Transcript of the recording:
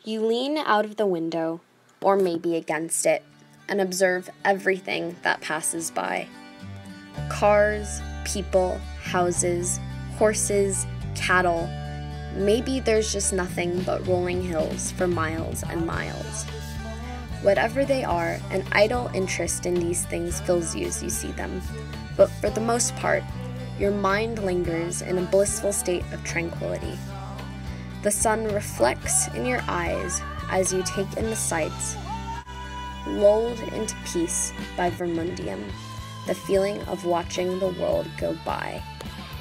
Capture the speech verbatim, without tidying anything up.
You lean out of the window, or maybe against it, and observe everything that passes by. Cars, people, houses, horses, cattle. Maybe there's just nothing but rolling hills for miles and miles. Whatever they are, an idle interest in these things fills you as you see them, but for the most part, your mind lingers in a blissful state of tranquility. The sun reflects in your eyes as you take in the sights, lulled into peace by Vermundium, the feeling of watching the world go by.